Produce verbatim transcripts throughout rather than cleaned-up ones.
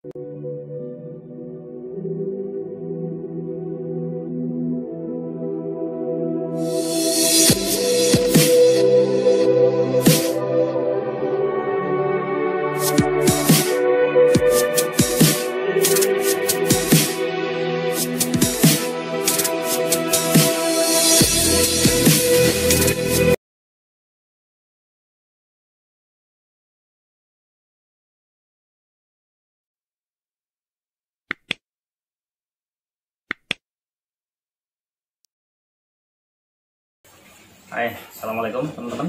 Hai, assalamualaikum teman-teman.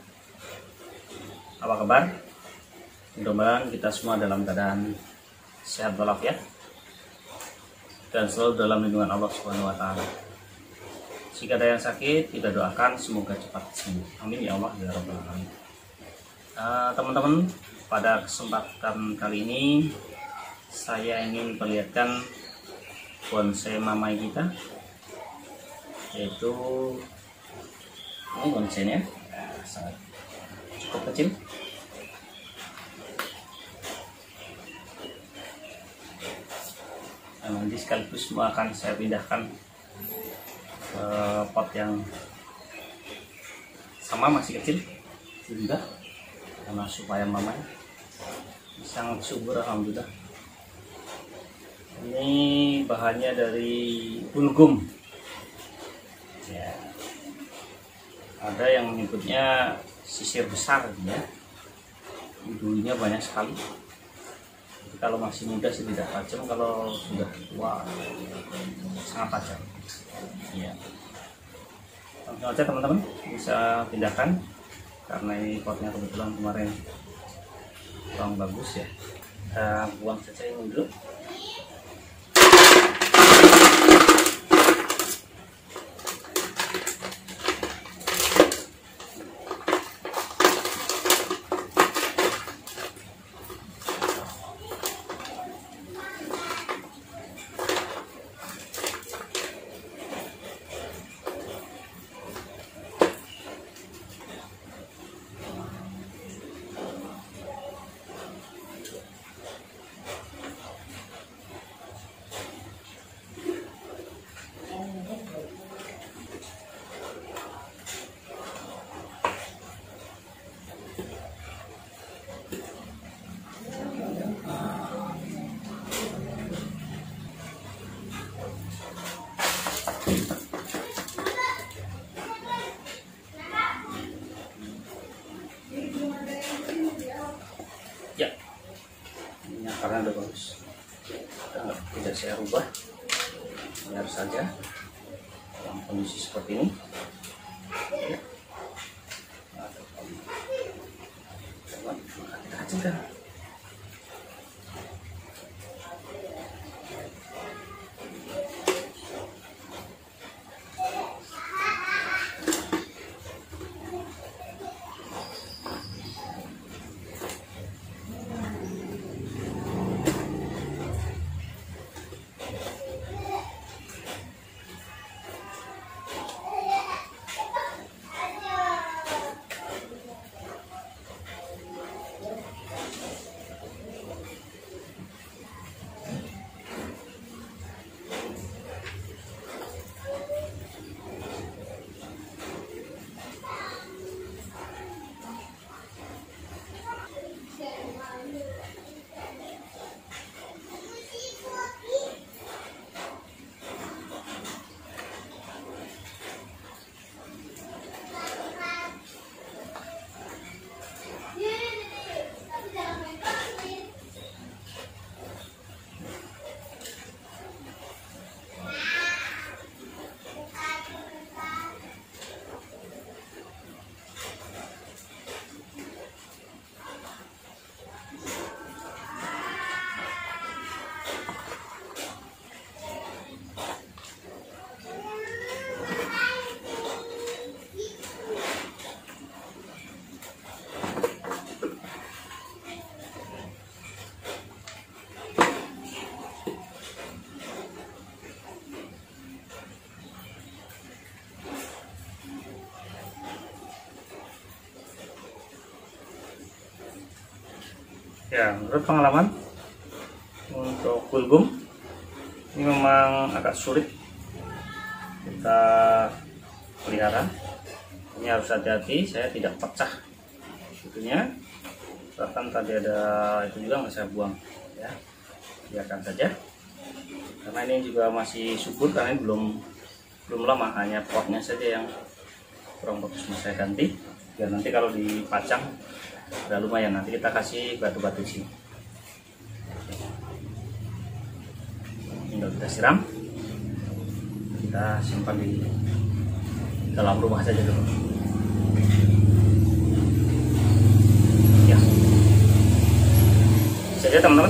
Apa kabar? Mudah-mudahan kita semua dalam keadaan sehat walafiat dan selalu dalam lindungan Allah Subhanahu Wa Taala. Jika ada yang sakit, kita doakan semoga cepat sembuh. Amin ya Allah ya Rabbal Alamin. Uh, teman-teman, pada kesempatan kali ini saya ingin perlihatkan bonsai mamai kita, yaitu ini bonsainya sangat cukup kecil. Nah, nanti sekaligus semua akan saya pindahkan ke pot yang sama, masih kecil juga, karena supaya mamai sangat subur. Alhamdulillah. Ini bahannya dari bulgum ya. Ada yang menyebutnya sisir besar ya, dulunya banyak sekali. Jadi kalau masih muda sih tidak tajam, kalau sudah tua sangat tajam ya. Langsung aja teman-teman bisa pindahkan, karena ini potnya kebetulan kemarin kurang bagus ya. Kita buang saja ini dulu. Ya, ini akarnya udah bagus, nah, tidak saya rubah, biar saja dalam kondisi seperti ini ya. Maka kita kecilkan. Ya, menurut pengalaman gulgum. Ini memang agak sulit kita pelihara. Ini harus hati-hati, saya tidak pecah itunya. Bahkan tadi ada itu juga nggak saya buang, ya biarkan saja. Karena ini juga masih subur, karena ini belum belum lama, hanya potnya saja yang kurang bagus, saya ganti. Biar nanti kalau dipacang udah lumayan. Nanti kita kasih batu-batu sini. Tinggal kita siram, kita simpan di dalam rumah saja dulu. Ya, saja teman-teman.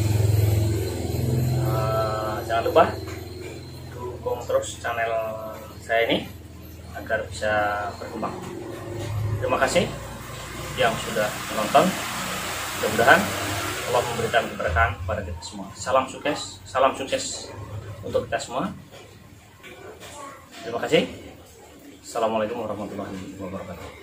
Uh, jangan lupa dukung terus channel saya ini agar bisa berkembang. Terima kasih yang sudah menonton. Mudah-mudahan Allah memberikan keberkahan kepada kita semua. Salam sukses, salam sukses untuk kita semua. Terima kasih. Assalamualaikum warahmatullahi wabarakatuh.